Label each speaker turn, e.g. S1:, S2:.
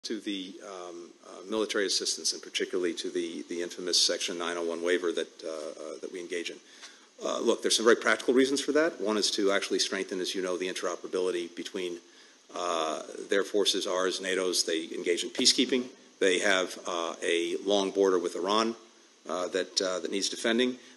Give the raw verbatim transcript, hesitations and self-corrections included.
S1: To the um, uh, military assistance, and particularly to the, the infamous Section nine oh one waiver that, uh, uh, that we engage in. Uh, look, there's some very practical reasons for that. One is to actually strengthen, as you know, the interoperability between uh, their forces, ours, NATO's. They engage in peacekeeping. They have uh, a long border with Iran uh, that, uh, that needs defending.